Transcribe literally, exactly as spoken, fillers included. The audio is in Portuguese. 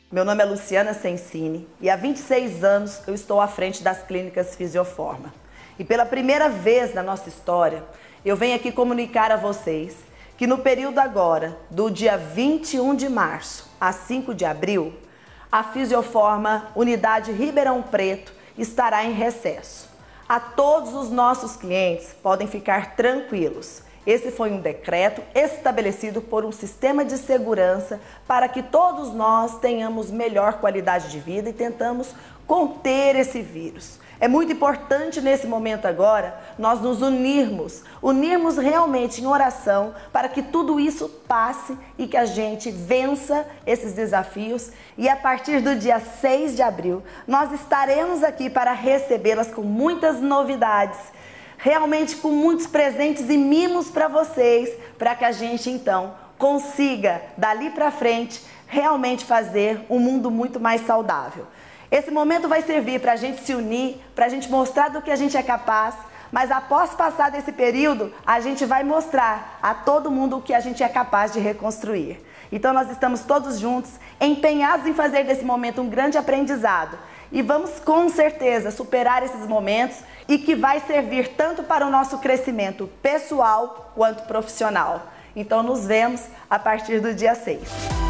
Meu nome é Luciana Sensini e há vinte e seis anos eu estou à frente das clínicas Fisioforma. E pela primeira vez na nossa história, eu venho aqui comunicar a vocês que no período agora, do dia vinte e um de março a cinco de abril, a Fisioforma Unidade Ribeirão Preto estará em recesso. A todos os nossos clientes podem ficar tranquilos. Esse foi um decreto estabelecido por um sistema de segurança para que todos nós tenhamos melhor qualidade de vida e tentamos conter esse vírus. É muito importante nesse momento agora nós nos unirmos, unirmos realmente em oração para que tudo isso passe e que a gente vença esses desafios. E a partir do dia seis de abril nós estaremos aqui para recebê-las com muitas novidades, realmente com muitos presentes e mimos para vocês, para que a gente então consiga dali para frente realmente fazer um mundo muito mais saudável. Esse momento vai servir para a gente se unir, para a gente mostrar do que a gente é capaz, mas após passar desse período, a gente vai mostrar a todo mundo o que a gente é capaz de reconstruir. Então nós estamos todos juntos, empenhados em fazer desse momento um grande aprendizado. E vamos com certeza superar esses momentos e que vai servir tanto para o nosso crescimento pessoal quanto profissional. Então nos vemos a partir do dia seis.